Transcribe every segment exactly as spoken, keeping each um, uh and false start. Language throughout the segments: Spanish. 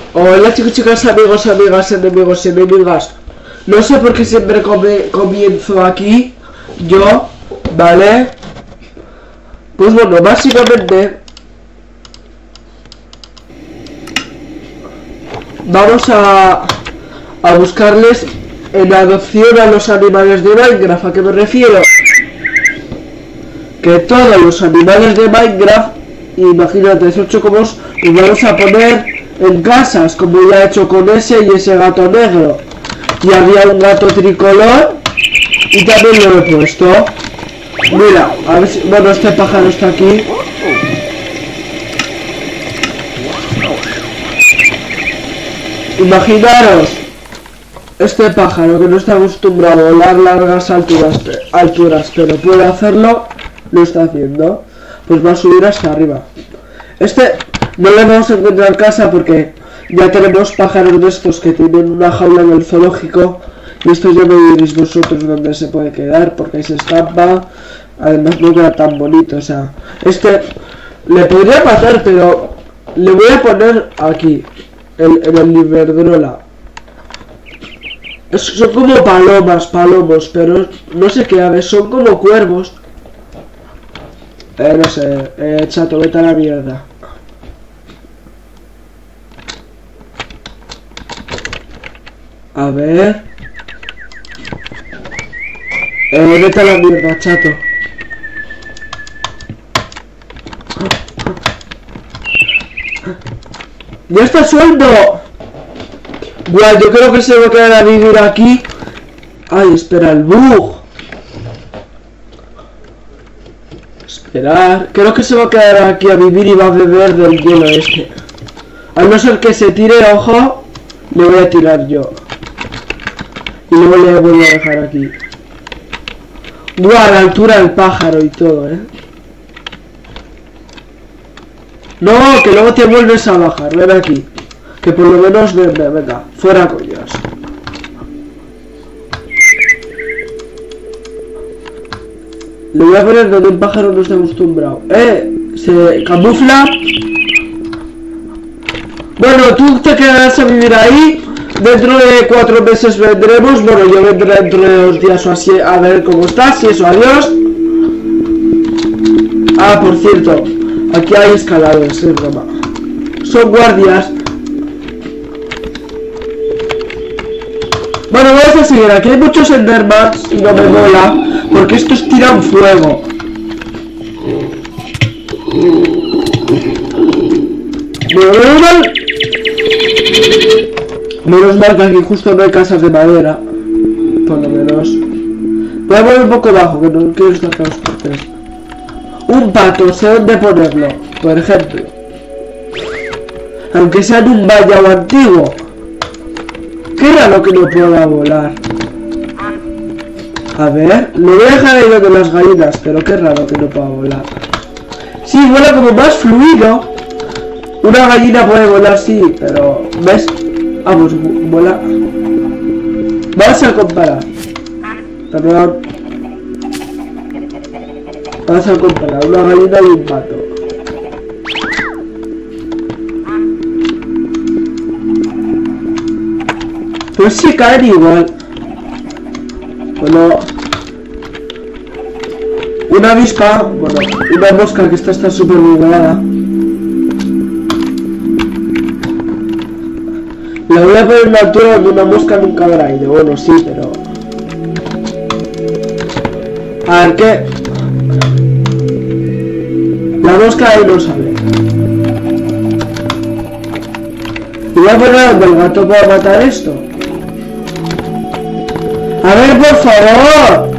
Hola chicos, chicas, amigos, amigas, enemigos y enemigas. No sé por qué siempre come, comienzo aquí yo, ¿vale? Pues bueno, básicamente vamos a, a buscarles en adopción a los animales de Minecraft. ¿A qué me refiero? Que todos los animales de Minecraft, imagínate, esos chocobos, los vamos a poner en casas, como ya he hecho con ese y ese gato negro. Y había un gato tricolor y también lo he puesto. Mira, a ver si... Bueno, este pájaro está aquí. Imaginaros este pájaro que no está acostumbrado a volar largas alturas, alturas, pero puede hacerlo, lo está haciendo. Pues va a subir hasta arriba. Este no le vamos a encontrar casa porque ya tenemos pájaros de estos que tienen una jaula en el zoológico. Y esto ya me diréis vosotros dónde se puede quedar, porque ahí se escapa. Además no queda tan bonito, o sea, este le podría matar, pero le voy a poner aquí, en, en el Iberdrola. Es, son como palomas, palomos, pero no sé qué aves, son como cuervos. Eh, no sé, eh, chato, vete a la mierda. A ver. Eh, vete a la mierda, chato. ¡Ya está suelto! Guau, yo creo que se va a quedar a vivir aquí. Ay, espera, el bug. Esperar. Creo que se va a quedar aquí a vivir y va a beber del hielo este. A no ser que se tire, ojo, le voy a tirar yo. Y luego le voy a dejar aquí. Guau, a la altura del pájaro y todo, eh. No, que luego te vuelves a bajar, ven aquí. Que por lo menos, ven, ven, venga, fuera coñas. Le voy a poner donde un pájaro no está acostumbrado. Eh, se camufla. Bueno, tú te quedarás a vivir ahí. Dentro de cuatro meses vendremos. Bueno, yo vendré dentro de dos días o así a ver cómo estás. Y eso, adiós. Ah, por cierto, aquí hay escaladores, es broma. Son guardias. Bueno, vamos a seguir. Aquí hay muchos endermans y no me mola, porque estos tiran fuego. Menos mal. Menos mal que aquí justo no hay casas de madera. Por lo menos. Voy a poner un poco bajo, que no quiero estar todos por tres. Un pato, sé dónde ponerlo, por ejemplo. Aunque sea en un vallado antiguo. Qué raro que no pueda volar. A ver, lo voy a dejar ahí donde las gallinas, pero qué raro que no pueda volar. Sí, vuela como más fluido. Una gallina puede volar, sí, pero... ¿ves? Vamos, vuela. Vamos a comparar. Perdón. Vamos a comparar una gallina y un pato. Pues sí caen igual. Bueno, una avispa, bueno, una mosca que esta está súper bugueada. La voy a poner en una altura donde una mosca nunca habrá ido. Bueno, sí, pero... A ver, ¿qué? La mosca ahí no sale. Y voy a poner donde el gato pueda matar esto. A ver, por favor.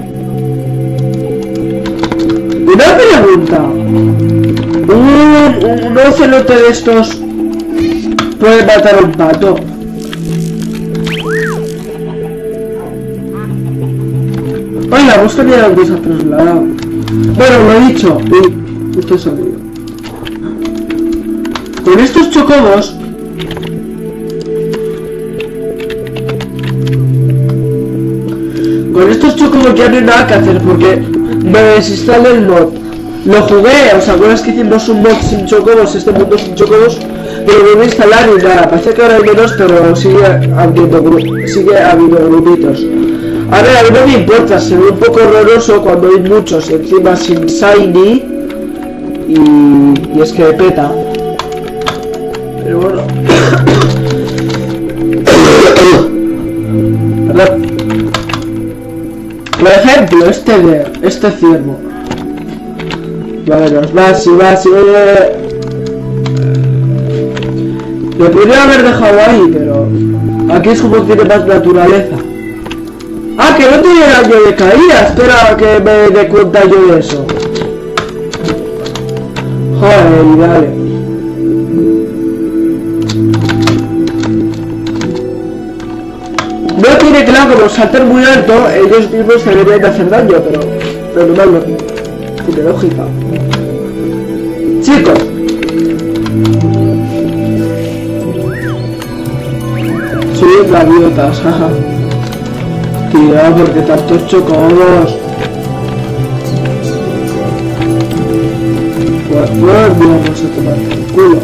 Una pregunta. Un, un ocelote de estos puede matar a un pato. Ay, la mosca ni la se ha trasladado. Bueno, lo he dicho. Uy, justo he salido. Con estos chocobos... Con estos chocobos ya no hay nada que hacer porque me desinstalé el mod. Lo jugué, ¿os acuerdas que hicimos un mod sin chocobos, este mundo sin chocobos? que lo voy a instalar y nada, parece que ahora hay menos, pero sigue habiendo, sigue habiendo grupitos. A ver, a mí no me importa, se ve un poco horroroso cuando hay muchos, encima sin shiny, y, y es que peta. Pero bueno. Por ejemplo, este de, este ciervo. Vale, nos va, si va, si va. Lo podría haber dejado ahí, pero aquí es como tiene más naturaleza. Ah, que no tiene daño de caída. Espera que me dé cuenta yo de eso. Joder, dale. No tiene claro, como saltar muy alto, ellos mismos se deberían de hacer daño, pero normal no tiene lógica. Chicos. Soy gaviotas, jaja. Tío, porque tantos chocobos. Pues, pues, vamos a tomar el culo.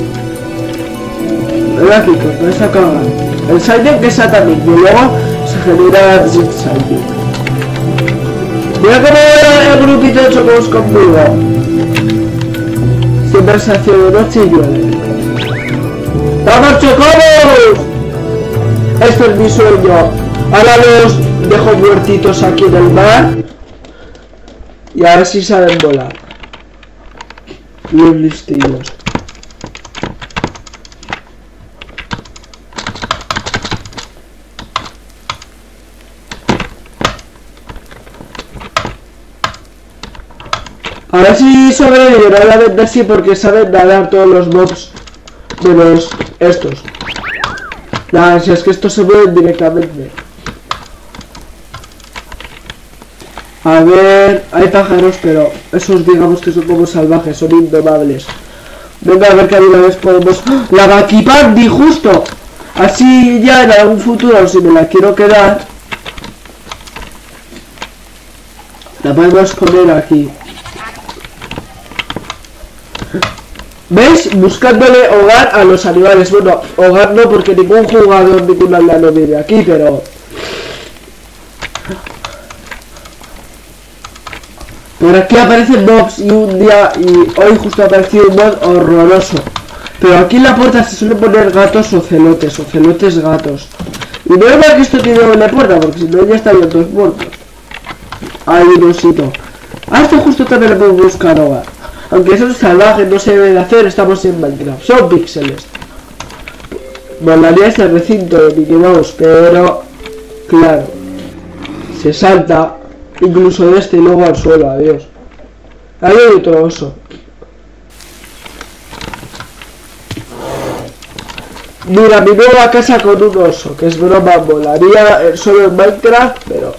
Gráficos, no se acaban. El Siding que es también, y luego se genera Zip Siding. Mira cómo era el grupito de chocobos conmigo. Siempre se hace de noche y llueve. ¡Vamos, chocobos! Esto es mi sueño. Ahora los dejo muertitos aquí en el mar. Y a ver si saben volar. Bien listillos. A ver si sobreviven, obviamente sí, porque saben nadar todos los mobs menos estos. Nada, si es que estos se mueven directamente. A ver, hay pájaros, pero esos digamos que son como salvajes, son indomables. Venga, a ver que alguna vez podemos... ¡Oh! ¡La Bakipandi, justo! Así ya en algún futuro, si me la quiero quedar, la podemos poner aquí. ¿Veis? Buscándole hogar a los animales. Bueno, hogar no, porque ningún jugador, ningún aldano vive aquí, pero... Por aquí aparecen mobs y un día... Y hoy justo ha aparecido un mob horroroso. Pero aquí en la puerta se suelen poner gatos o celotes, o celotes gatos. Y no es mal que esto tiene doble puerta, porque si no ya estarían todos muertos. Hay un osito. Ah, esto justo también le puedo buscar hogar. Aunque eso es salvaje, no se debe de hacer, estamos en Minecraft. Son píxeles. Molaría este recinto de Mickey Mouse, pero... Claro. Se salta, incluso de este y luego al suelo, adiós. Ahí hay otro oso. Mira, mi nueva casa con un oso, que es broma, molaría solo en Minecraft, pero...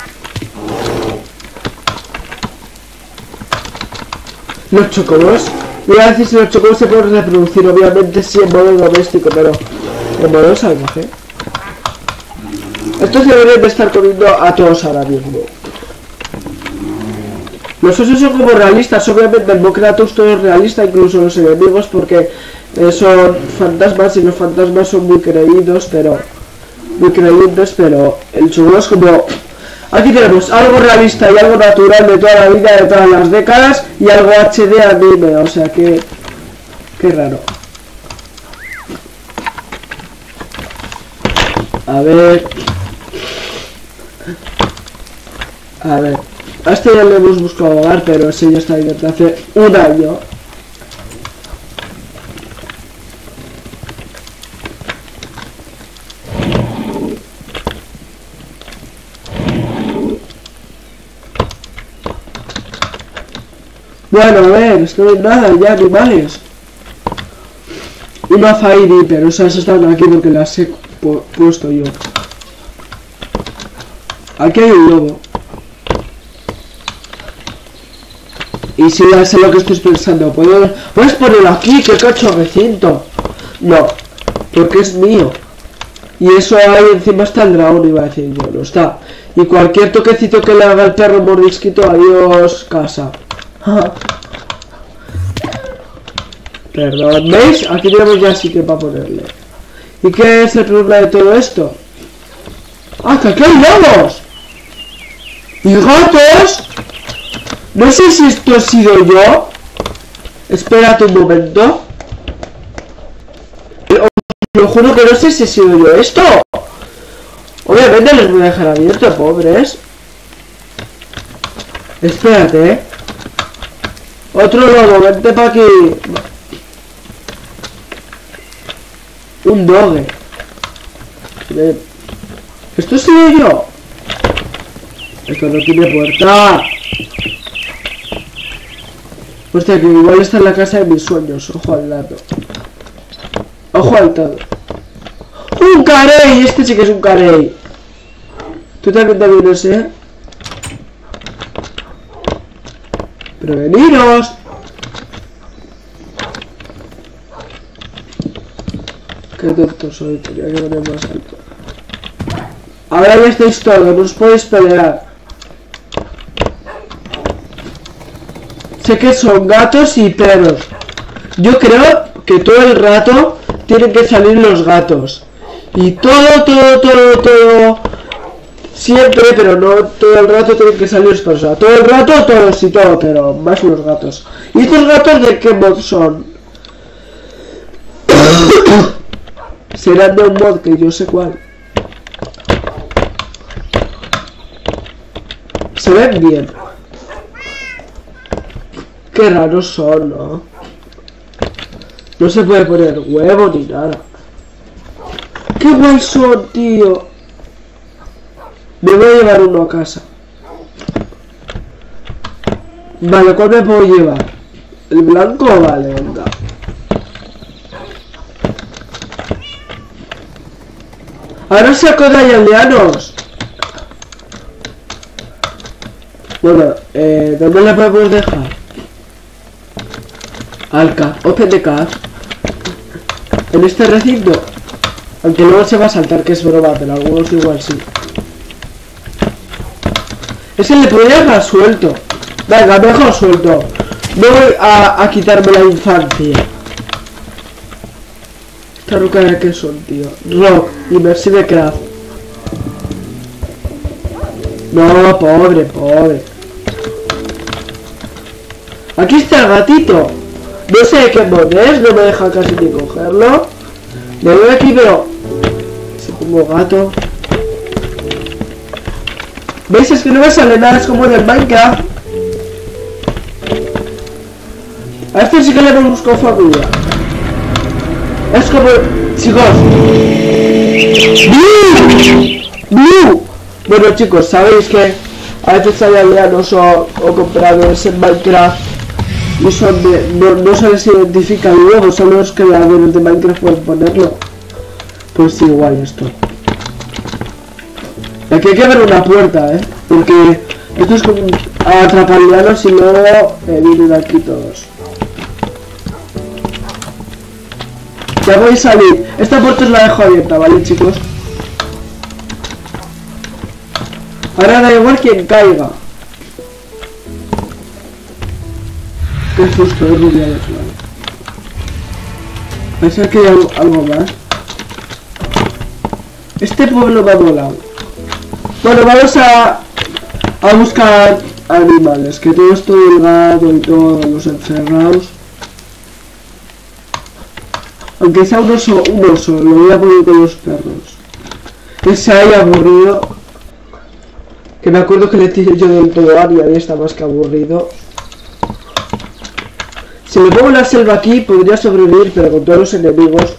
Los chocobos, voy a decir si los chocobos se pueden reproducir, obviamente sí en modo doméstico, pero en modo salvaje. Estos deberían de estar comiendo a todos ahora mismo. Los osos son como realistas, obviamente en Minecraft todo es realista, incluso los enemigos, porque eh, son fantasmas y los fantasmas son muy creídos, pero... Muy creyentes, pero el chocobo es como... Aquí tenemos algo realista y algo natural de toda la vida, de todas las décadas, y algo H D anime, o sea que... Qué raro. A ver... A ver... A este ya le hemos buscado hogar, pero ese ya está abierto hace un año. Bueno, a ver, es que no hay nada ya, animales. Una Fairy, pero esas están aquí porque las he pu puesto yo. Aquí hay un lobo. Y si ya sé lo que estoy pensando, ¿puedo... ¿puedes ponerlo aquí? ¡Qué cacho recinto! No, porque es mío. Y eso ahí encima está el dragón, iba a decir yo, no está. Y cualquier toquecito que le haga al perro mordisquito, adiós casa. Perdón, ¿veis? Aquí tenemos ya sitio para ponerle. ¿Y qué es el problema de todo esto? ¡Ah, que aquí hay lobos! ¡Y gatos! No sé si esto he sido yo. Espérate un momento. Os lo juro que no sé si he sido yo esto. Obviamente les voy a dejar abierto, pobres. Espérate, ¿eh? Otro lobo, vente para aquí. Un doge. Ven. ¿Esto he sido yo? Esto no tiene puerta. Hostia, que igual está en la casa de mis sueños. Ojo al dato. Ojo al todo. ¡Un carey! Este sí que es un carey. Tú también te vienes, ¿eh? ¡Preveniros! Qué tonto soy, tenía que poner más alto. Ahora ya estáis todos, no os podéis pelear. Sé que son gatos y perros. Yo creo que todo el rato tienen que salir los gatos. Y todo, todo, todo, todo... Siempre, pero no todo el rato tienen que salir los perros. O sea, todo el rato todos y todo, pero más los gatos. ¿Y estos gatos de qué mod son? Serán de un mod que yo sé cuál. Se ven bien. Qué raros son, ¿no? No se puede poner huevo ni nada. ¡Qué guay son, tío! Me voy a llevar uno a casa. Vale, ¿cuál me puedo llevar? ¿El blanco? Vale, venga. Ahora saco de ahí aldeanos. Bueno, eh, ¿dónde le podemos dejar? Alca, open the car. En este recinto. Aunque luego se va a saltar, que es broma, pero algunos igual sí. Ese le podría dejar suelto. Venga, mejor suelto. No voy a, a quitarme la infancia. Esta roca de qué son, tío. Rock, Immersive Craft. No, pobre, pobre. Aquí está el gatito. No sé de qué mod es, no me deja casi ni cogerlo. Me voy aquí, pero... Si pongo gato... ¿Veis? Es que no me sale nada, es como en el Minecraft. A este sí que le hemos buscado familia. Es como... Chicos. ¡Blue! ¡Blue! Bueno, chicos, sabéis que a veces hay aldeanos o, o compradores en Minecraft y son de, no, no se les identifica luego, son los creadores de Minecraft pueden ponerlo. Pues igual esto. Aquí hay que ver una puerta, eh, porque esto es como atrapar aldeanos y luego eh, vienen aquí todos. Ya voy a salir. Esta puerta os la dejo abierta, ¿vale, chicos? Ahora da igual quien caiga. Qué susto, es rubiales, vale. Pensé que hay algo, algo más. Este pueblo me ha molado. Bueno, vamos a, a buscar animales, que todo esto del gato y todos los encerrados. Aunque sea un oso, un oso, lo voy a poner con los perros. Que se haya aburrido. Que me acuerdo que le tiré yo del todo y ahí está más que aburrido. Si me pongo la selva aquí podría sobrevivir, pero con todos los enemigos.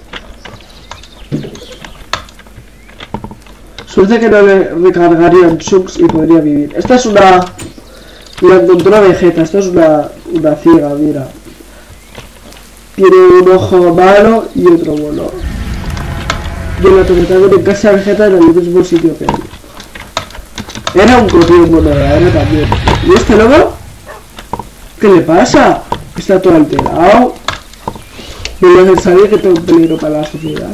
Suerte que no le recargarían chunks y podría vivir. Esta es una... La encontró Vegeta, esta es una, una ciega, mira. Tiene un ojo malo y otro bueno. Yo la tengo también en casa Vegeta en el mismo sitio que él. Era un cotín bueno, era también. ¿Y este lobo? ¿Qué le pasa? Está todo alterado. Me lo hacen saber que tengo un peligro para la sociedad.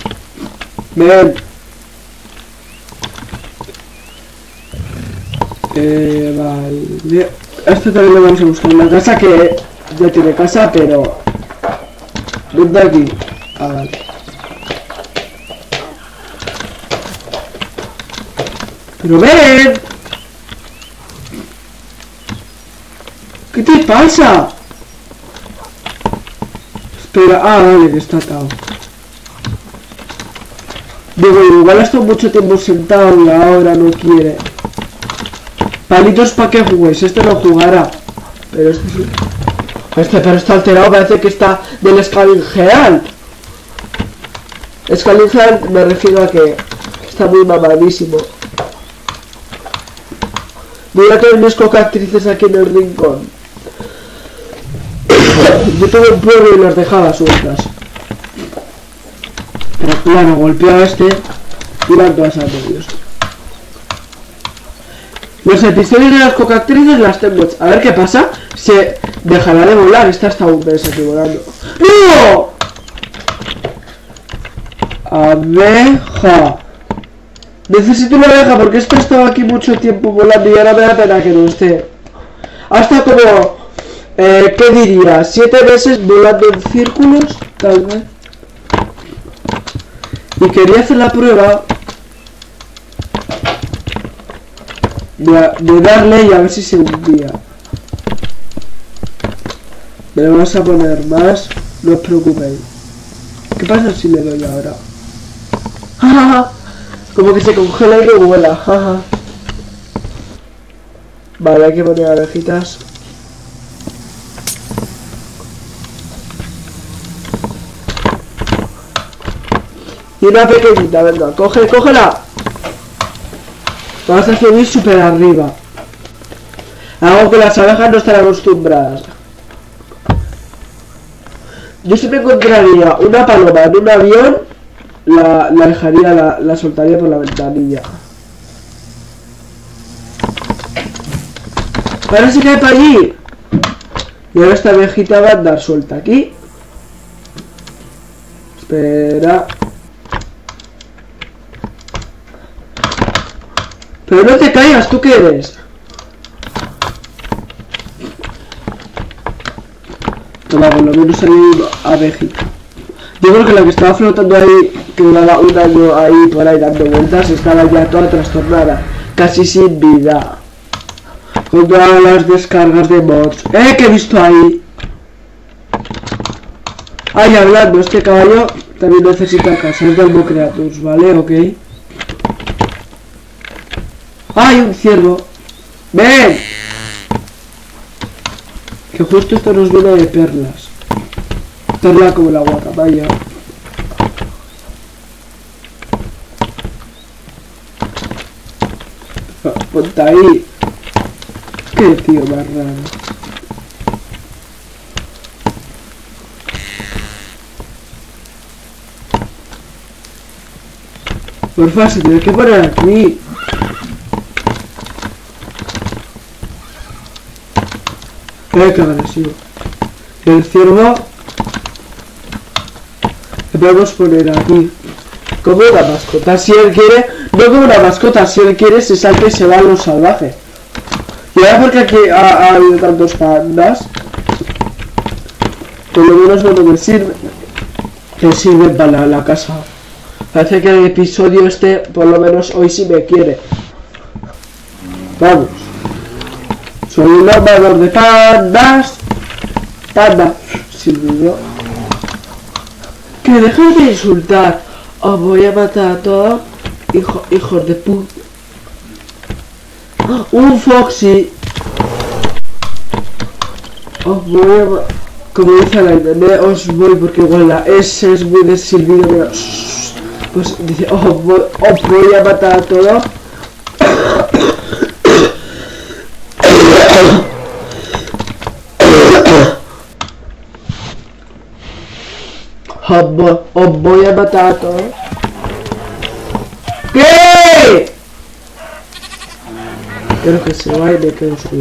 Ven. Eh, vale. Esto también lo vamos a buscar en la casa, que ya tiene casa, pero... ¿Dónde aquí? Ah, vale. ¡Pero ven! ¿Qué te pasa? Espera, ah, vale, que está atado. Digo, igual ha estado mucho tiempo sentado y ahora no quiere. Palitos para que juguéis, este no jugará. Pero este sí. Este pero está alterado, parece que está del Scalingeal. Scalingeal me refiero a que está muy mamadísimo. Mira todas mis cocatrices aquí en el rincón. Yo tuve un pueblo y las dejaba sueltas. Pero claro, golpeaba a este y van todas a medios. Los episodios de las cocatrices las tengo hechas. A ver qué pasa. Se dejará de volar. Esta está un mes aquí volando. ¡No! Abeja. Necesito una abeja porque esto ha estado aquí mucho tiempo volando y ahora me da pena que no esté. Hasta como... Eh, ¿qué diría? Siete meses volando en círculos, tal vez. Y quería hacer la prueba de, de darle y a ver si se hundía. Me lo vamos a poner más, no os preocupéis. ¿Qué pasa si le doy ahora? ¡Ja! Como que se congela y no vuela, jaja. Vale, hay que poner abejitas. Y una pequeñita, venga, coge, cógela. Vamos a subir súper arriba. Algo que las abejas no están acostumbradas. Yo si me encontraría una paloma en un avión, la, la dejaría, la, la soltaría por la ventanilla. Ahora se cae para allí. Y ahora esta abejita va a andar suelta aquí. Espera. Pero no te caigas, ¿tú qué eres? Toma, por lo menos hay una abejita. Yo creo que la que estaba flotando ahí, que duraba un año ahí por ahí dando vueltas, estaba ya toda trastornada, casi sin vida. Con todas las descargas de mods. ¡Eh! ¿Qué he visto ahí? Ay, hablando, este caballo también necesita casa, es del Mo Creatures, ¿vale? Ok. ¡Ay, un ciervo! ¡Ven! Que justo esto nos viene de perlas. Perla como la guacamaya. Ponte ahí. Qué tío más raro. Porfa, se tiene que poner aquí. Eh, qué agresivo. El ciervo le podemos poner aquí como una mascota. Si él quiere, no como una mascota, si él quiere se salta y se va a lo salvaje. Y ahora porque aquí ha, ha habido tantos pandas, por lo menos bueno me sirve, que sirve para la, la casa. Parece que el episodio este, por lo menos hoy sí me quiere. Vamos. Soy un amador de pandas. Panda. Silbido. Que dejes de insultar. Os voy a matar a todos. Hijo, hijos de puta. Un Foxy. Os voy a... Como dice la internet, os voy porque igual la S es muy de silbido, pero... Pues dice, os voy, os voy a matar a todos. Os voy, os voy a matar a todos. ¿Qué? Creo que se va y me quedo solo.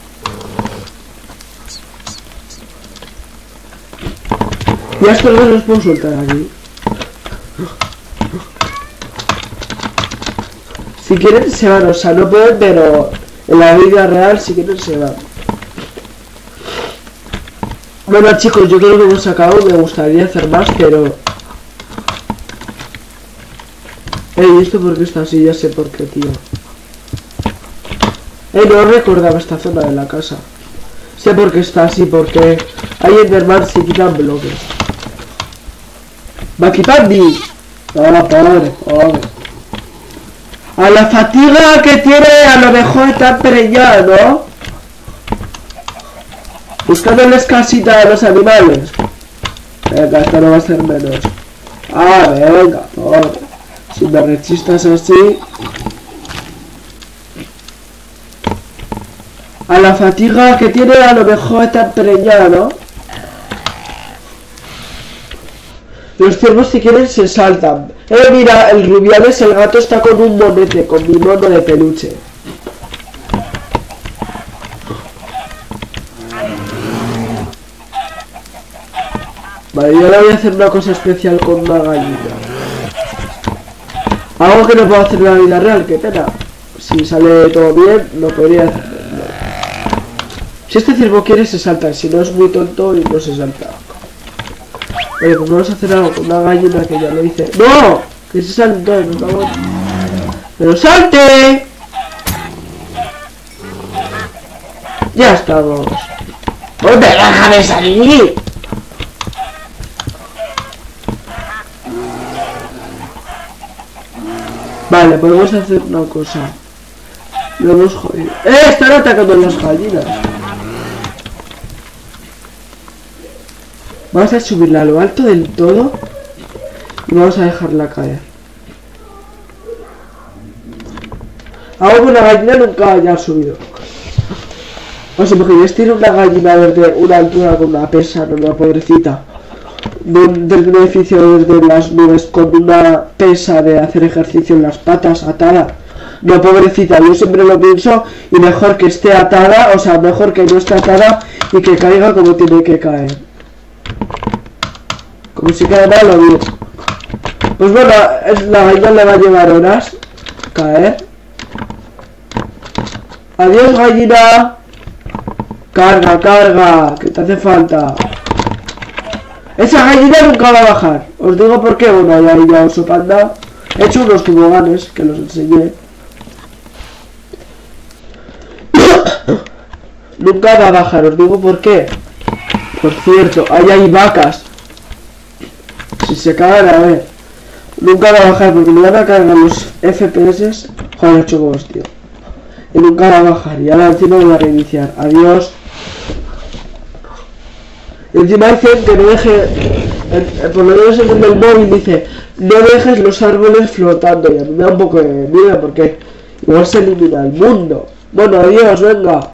Ya estos dos los puedo soltar aquí. Si quieren se van, o sea, no pueden, pero En la vida real, si quieren, se van. Bueno, chicos, yo creo que hemos acabado. Me gustaría hacer más, pero... Ey, ¿esto por qué está así? Ya sé por qué, tío. Ey, no recordaba esta zona de la casa. Sé por qué está así, porque hay Enderman se quitan bloques. Bakipandi. Hola, pobre, pobre. A la fatiga que tiene a lo mejor está preñado, ¿no? Buscándoles casita a los animales. Venga, esto no va a ser menos. Ah, venga, pobre. Si me rechistas así. A la fatiga que tiene a lo mejor está preñado, ¿no? Los ciervos si quieren se saltan. Eh, mira, el Rubiales, el gato está con un monete, con mi mono de peluche. Vale, yo ahora voy a hacer una cosa especial con una gallina. Algo que no puedo hacer en la vida real, qué pena. Si sale todo bien, lo podría hacer. No. Si este ciervo quiere, se salta. Si no, es muy tonto y no se salta. Vale, pues vamos a hacer algo con una gallina que ya lo hice. ¡No! Que se salte, por favor. ¡Pero salte! Ya estamos. ¡Pues déjame salir! Vale, pues vamos a hacer una cosa. Lo hemos jodido. ¡Eh! Están atacando las gallinas. Vamos a subirla a lo alto del todo y vamos a dejarla caer. Algo que una gallina nunca haya subido. O sea, porque yo tiene una gallina desde una altura con una pesa, no una pobrecita. De un, desde un edificio desde las nubes con una pesa de hacer ejercicio en las patas atada. No, pobrecita, yo siempre lo pienso y mejor que esté atada, o sea, mejor que no esté atada y que caiga como tiene que caer. Como si cae mal o bien. Pues bueno, es, la gallina le va a llevar horas caer. Adiós, gallina. Carga, carga, que te hace falta. Esa gallina nunca va a bajar. Os digo por qué. Bueno, ya ya oso panda. He hecho unos toboganes que los enseñé. Nunca va a bajar, os digo por qué. Por cierto, ahí hay vacas. Si se cagan, a ver. Nunca va a bajar porque me van a cargar los F P S. Joder, ocho huevos, tío. Y nunca va a bajar. Y ahora encima voy a reiniciar. Adiós. Y encima dicen que no deje. Eh, por lo menos en el móvil dice: no dejes los árboles flotando. Y a mí me da un poco de miedo porque igual se elimina el mundo. Bueno, adiós, venga.